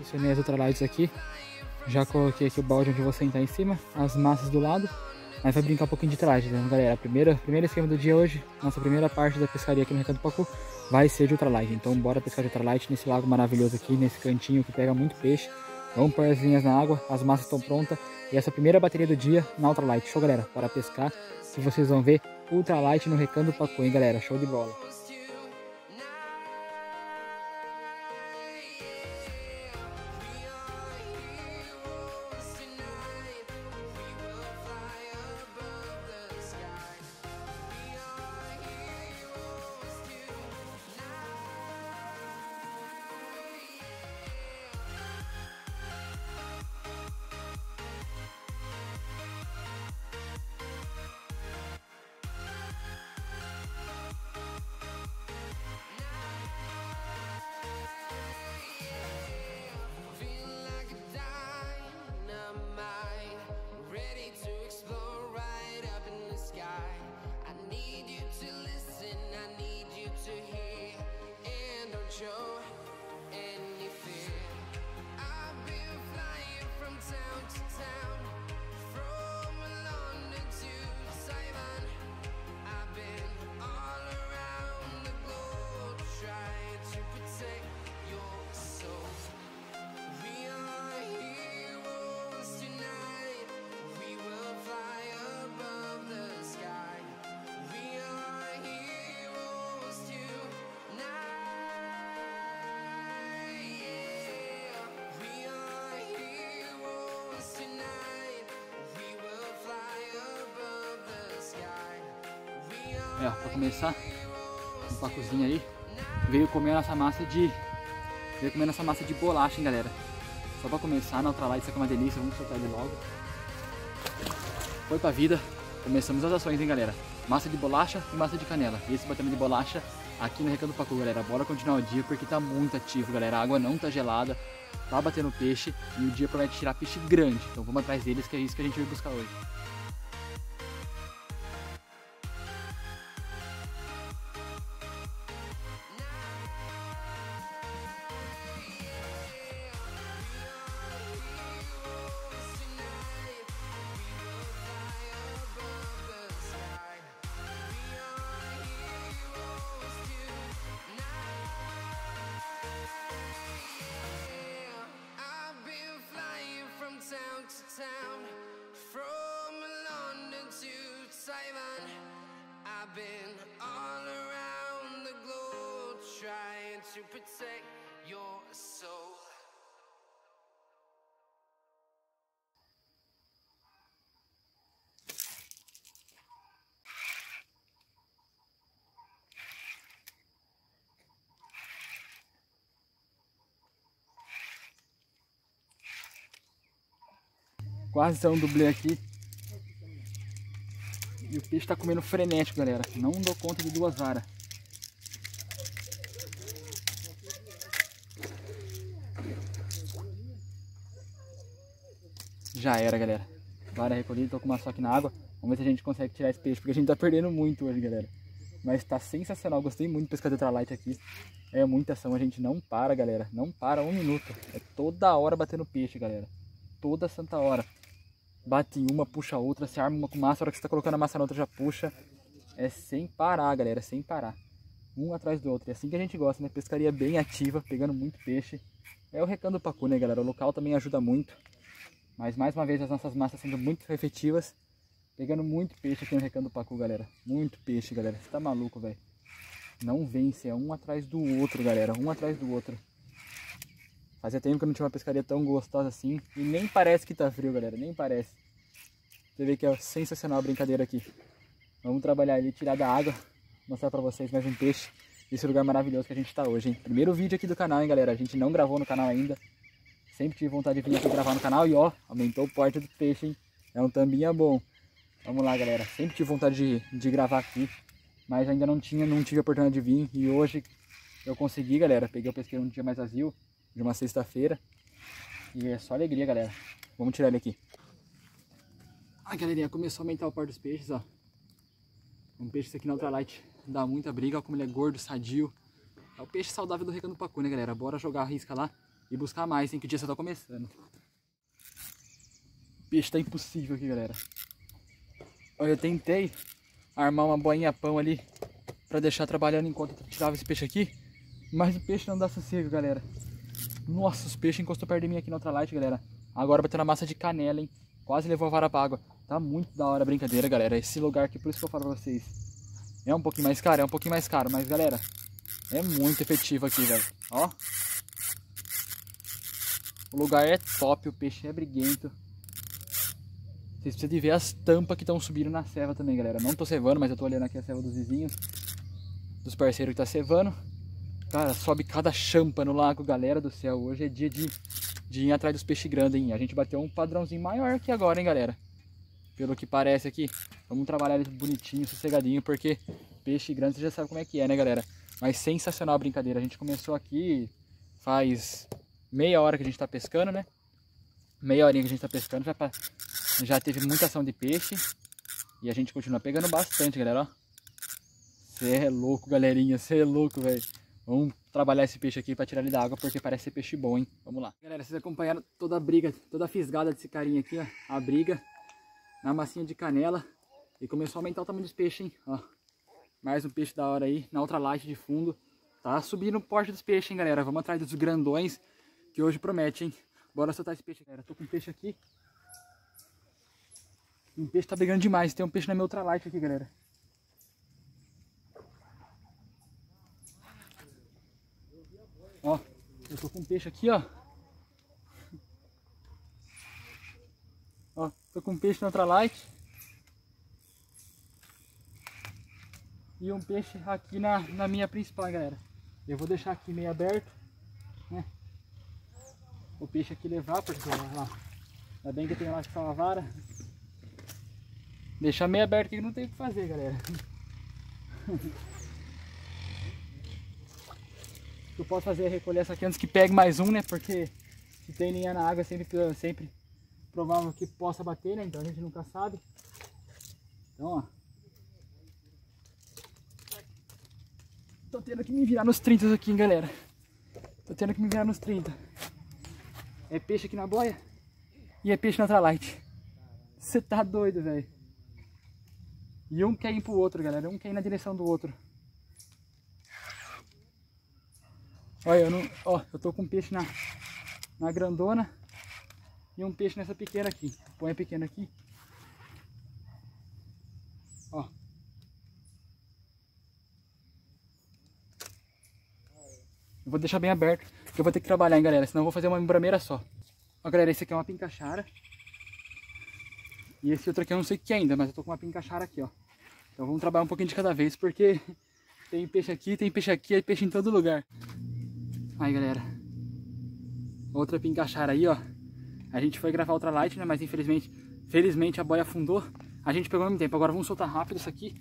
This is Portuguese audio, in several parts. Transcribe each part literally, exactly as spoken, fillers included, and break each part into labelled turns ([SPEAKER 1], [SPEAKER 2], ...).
[SPEAKER 1] Posicionei as ultralights aqui. Já coloquei aqui o balde onde eu vou sentar em cima, as massas do lado. Mas vai brincar um pouquinho de ultralight, né, galera? A primeira, primeiro esquema do dia hoje, nossa primeira parte da pescaria aqui no Recanto do Pacu vai ser de ultralight. Então bora pescar de ultralight nesse lago maravilhoso aqui, nesse cantinho que pega muito peixe. Vamos pôr as linhas na água, as massas estão prontas. E essa primeira bateria do dia na ultralight. Show, galera? Bora pescar. E vocês vão ver ultralight no Recanto do Pacu, hein, galera? Show de bola. É, pra começar, um pacuzinho aí, veio comendo essa massa de, veio comendo essa massa de bolacha, hein, galera. Só pra começar, na ultralight, isso aqui é uma delícia, vamos soltar ele logo. Foi pra vida, começamos as ações, hein, galera. Massa de bolacha e massa de canela. Esse batimento de bolacha aqui no Recanto do Pacu, galera. Bora continuar o dia porque tá muito ativo, galera. A água não tá gelada, tá batendo peixe e o dia promete tirar peixe grande. Então vamos atrás deles, que é isso que a gente vai buscar hoje.
[SPEAKER 2] Town, from London to Taiwan, I've been all around the globe trying to protect your soul.
[SPEAKER 1] Quase saiu um dublê aqui. E o peixe tá comendo frenético, galera. Não dou conta de duas varas. Já era, galera. Vara recolhida, tô com uma só aqui na água. Vamos ver se a gente consegue tirar esse peixe, porque a gente tá perdendo muito hoje, galera. Mas tá sensacional, gostei muito de pescar de ultralight aqui. É muita ação, a gente não para, galera. Não para um minuto. É toda hora batendo peixe, galera. Toda santa hora. Bate em uma, puxa a outra, se arma uma com massa, a hora que você tá colocando a massa na outra já puxa. É sem parar, galera, sem parar. Um atrás do outro. É assim que a gente gosta, né? Pescaria bem ativa, pegando muito peixe. É o Recanto do Pacu, né, galera? O local também ajuda muito. Mas mais uma vez as nossas massas sendo muito efetivas. Pegando muito peixe aqui no Recanto do Pacu, galera. Muito peixe, galera. Você tá maluco, velho? Não vence, é um atrás do outro, galera. Um atrás do outro. Fazia tempo que eu não tinha uma pescaria tão gostosa assim. E nem parece que tá frio, galera. Nem parece. Você vê que é sensacional a brincadeira aqui. Vamos trabalhar ali, tirar da água. Mostrar pra vocês mais um peixe. Esse lugar maravilhoso que a gente tá hoje, hein. Primeiro vídeo aqui do canal, hein, galera. A gente não gravou no canal ainda. Sempre tive vontade de vir aqui gravar no canal. E ó, aumentou o porte do peixe, hein. É um tambinha bom. Vamos lá, galera. Sempre tive vontade de, de gravar aqui. Mas ainda não tinha, não tive a oportunidade de vir. E hoje eu consegui, galera. Peguei o pesqueiro um dia mais vazio. De uma sexta-feira. E é só alegria, galera. Vamos tirar ele aqui. A galerinha começou a aumentar o porte dos peixes, ó. Um peixe esse aqui na ultralight dá muita briga. Olha como ele é gordo, sadio. É o peixe saudável do Recanto do Pacu, né, galera? Bora jogar a risca lá. e buscar mais, hein, que o dia só tá começando. O peixe tá impossível aqui, galera. Olha, eu tentei armar uma boinha pão ali pra deixar trabalhando enquanto eu tirava esse peixe aqui, mas o peixe não dá sossego, galera. Nossa, os peixes encostou perto de mim aqui na ultralight, galera. Agora bateu na massa de canela, hein. Quase levou a vara pra água. Tá muito da hora a brincadeira, galera. Esse lugar aqui, por isso que eu falo pra vocês. É um pouquinho mais caro, é um pouquinho mais caro, mas, galera, é muito efetivo aqui, velho. Ó. O lugar é top, o peixe é briguento. Vocês precisam de ver as tampas que estão subindo na ceva também, galera. Não tô cevando, mas eu tô olhando aqui a ceva dos vizinhos, dos parceiros que tá cevando. Cara, sobe cada champa no lago, galera do céu. Hoje é dia de, de ir atrás dos peixes grandes, hein. A gente bateu um padrãozinho maior aqui agora, hein, galera. Pelo que parece aqui. Vamos trabalhar ele bonitinho, sossegadinho, porque peixe grande você já sabe como é que é, né, galera. Mas sensacional a brincadeira. A gente começou aqui faz meia hora que a gente tá pescando, né? Meia horinha que a gente tá pescando. Já, já teve muita ação de peixe. E a gente continua pegando bastante, galera, ó. Você é louco, galerinha. Você é louco, velho. Vamos trabalhar esse peixe aqui pra tirar ele da água, porque parece ser peixe bom, hein? Vamos lá. Galera, vocês acompanharam toda a briga, toda a fisgada desse carinha aqui, ó. A briga na massinha de canela. E começou a aumentar o tamanho dos peixes, hein? Ó. Mais um peixe da hora aí, na ultralight de fundo. Tá subindo o porte dos peixes, hein, galera? Vamos atrás dos grandões, que hoje promete, hein? Bora soltar esse peixe, galera. Tô com um peixe aqui. Um peixe tá brigando demais. Tem um peixe na minha ultralight aqui, galera. Ó, eu tô com um peixe aqui, ó. Ó, tô com um peixe na ultralight. E um peixe aqui na, na minha principal, galera. Eu vou deixar aqui meio aberto, né? O peixe aqui levar, porque ó, lá, ainda bem que tem lá que só uma vara. Deixar meio aberto aqui que não tem o que fazer, galera. O que eu posso fazer é recolher essa aqui antes que pegue mais um, né? Porque se tem linha na água, sempre, sempre provável que possa bater, né? Então a gente nunca sabe. Então, ó. Tô tendo que me virar nos trinta aqui, hein, galera. Tô tendo que me virar nos trinta. É peixe aqui na boia e é peixe na ultralight. Você tá doido, velho. E um quer ir pro outro, galera. Um quer ir na direção do outro. Olha, eu, não, ó, eu tô com um peixe na, na grandona e um peixe nessa pequena aqui. Põe a pequena aqui. Ó. Eu vou deixar bem aberto, porque eu vou ter que trabalhar, hein, galera. Senão eu vou fazer uma membrameira só. Ó, galera, esse aqui é uma pincaxara. E esse outro aqui eu não sei o que é ainda, mas eu tô com uma pincaxara aqui, ó. Então vamos trabalhar um pouquinho de cada vez, porque tem peixe aqui, tem peixe aqui, é peixe em todo lugar. Aí, galera, outra pincaxara aí, ó. A gente foi gravar ultralight, né, mas infelizmente, felizmente a boia afundou. A gente pegou ao mesmo tempo. Agora vamos soltar rápido isso aqui.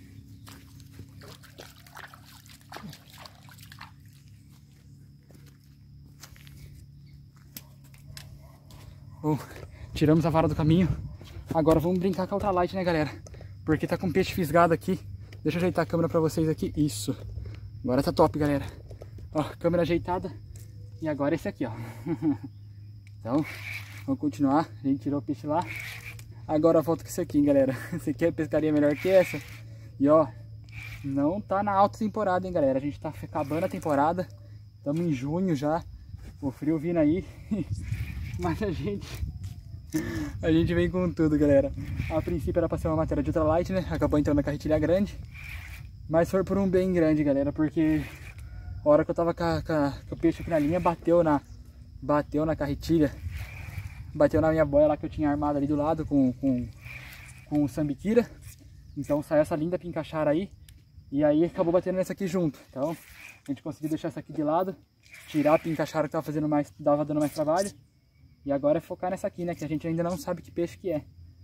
[SPEAKER 1] Bom, tiramos a vara do caminho. Agora vamos brincar com a ultralight, né, galera? Porque tá com peixe fisgado aqui. Deixa eu ajeitar a câmera pra vocês aqui. Isso. Agora tá top, galera. Ó, câmera ajeitada. E agora esse aqui, ó. Então, vamos continuar. A gente tirou o peixe lá. Agora volta com esse aqui, hein, galera. Você quer pescaria melhor que essa? E ó, não tá na alta temporada, hein, galera. A gente tá acabando a temporada. Estamos em junho já. O frio vindo aí. Mas a gente... A gente vem com tudo, galera. A princípio era pra ser uma matéria de ultralight, né? Acabou entrando na carretilha grande. Mas foi por um bem grande, galera. Porque a hora que eu tava com, a, com, a, com o peixe aqui na linha, bateu na, bateu na carretilha. Bateu na minha boia lá que eu tinha armado ali do lado com, com, com o sambiquira. Então saiu essa linda pincaxara aí. E aí acabou batendo nessa aqui junto. Então a gente conseguiu deixar essa aqui de lado. Tirar a pincaxara que tava fazendo mais, tava dando mais trabalho. E agora é focar nessa aqui, né? Que a gente ainda não sabe que peixe que é.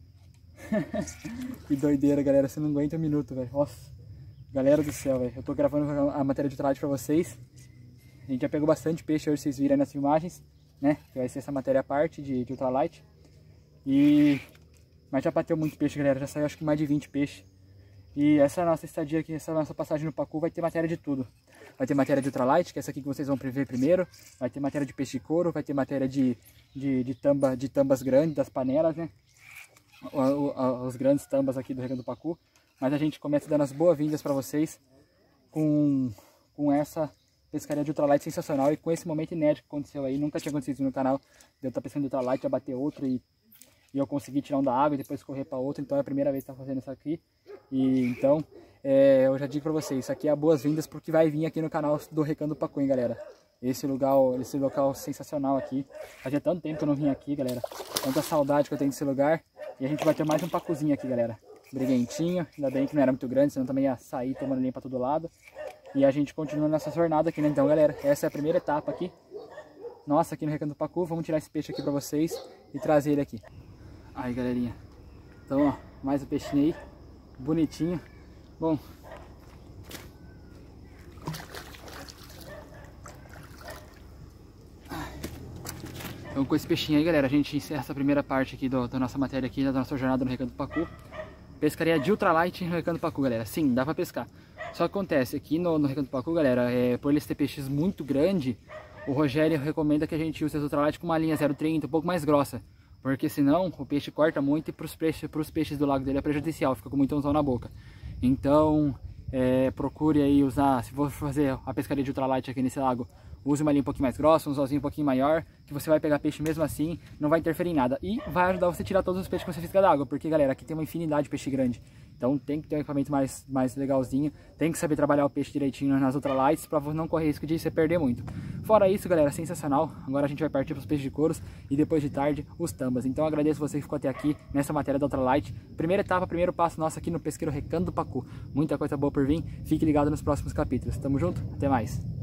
[SPEAKER 1] Que doideira, galera. Você não aguenta um minuto, velho. Nossa. Galera do céu, velho. Eu tô gravando a matéria de ultralight pra vocês. A gente já pegou bastante peixe hoje, vocês viram nas filmagens, né? Que vai ser essa matéria à parte de, de ultralight. E... Mas já bateu muito peixe, galera. Já saiu acho que mais de vinte peixes. E essa nossa estadia aqui, essa nossa passagem no Pacu vai ter matéria de tudo. vai ter matéria de ultralight, que é essa aqui que vocês vão ver primeiro, vai ter matéria de peixe de couro, vai ter matéria de, de, de, tamba, de tambas grandes, das panelas, né? O, o, os grandes tambas aqui do Recanto do Pacu. Mas a gente começa dando as boas-vindas para vocês com, com essa pescaria de ultralight sensacional e com esse momento inédito que aconteceu aí. Nunca tinha acontecido no canal de eu estar pescando de ultralight, já bater outro e, e eu consegui tirar um da água e depois correr para outro. Então é a primeira vez que estou fazendo isso aqui. E então é, eu já digo para vocês, isso aqui é boas-vindas porque vai vir aqui no canal do Recanto do Pacu, hein, galera. Esse lugar, esse local sensacional aqui. Fazia tanto tempo que eu não vim aqui, galera. Tanta saudade que eu tenho desse lugar. E a gente vai ter mais um pacuzinho aqui, galera. Briguentinho, ainda bem que não era muito grande, senão também ia sair tomando linha para todo lado. E a gente continua nessa jornada aqui, né? Então, galera, essa é a primeira etapa aqui. Nossa, aqui no Recanto do Pacu. Vamos tirar esse peixe aqui para vocês e trazer ele aqui. Aí, galerinha. Então, ó, mais um peixinho aí. Bonitinho. Bom... Então com esse peixinho aí, galera, a gente encerra essa primeira parte aqui do, da nossa matéria aqui, da nossa jornada no Recanto do Pacu. Pescaria de ultralight no Recanto do Pacu, galera. Sim, dá pra pescar. Só que acontece, aqui no, no Recanto do Pacu, galera, é, por eles ter peixes muito grandes, o Rogério recomenda que a gente use as ultralight com uma linha zero trinta, um pouco mais grossa. Porque senão o peixe corta muito e pros peixes, pros peixes do lago dele é prejudicial, fica com muito anzol na boca. Então, é, procure aí usar, se for fazer a pescaria de ultralight aqui nesse lago, use uma linha um pouquinho mais grossa, um anzolzinho um pouquinho maior, que você vai pegar peixe mesmo assim, não vai interferir em nada. E vai ajudar você a tirar todos os peixes que você fisga da água, porque, galera, aqui tem uma infinidade de peixe grande. Então tem que ter um equipamento mais, mais legalzinho, tem que saber trabalhar o peixe direitinho nas ultralights, para não correr risco de você perder muito. Fora isso, galera, sensacional. Agora a gente vai partir para os peixes de couros e depois de tarde os tambas. Então eu agradeço você que ficou até aqui nessa matéria da ultralight. Primeira etapa, primeiro passo nosso aqui no pesqueiro Recanto do Pacu. Muita coisa boa por vir, fique ligado nos próximos capítulos. Tamo junto, até mais.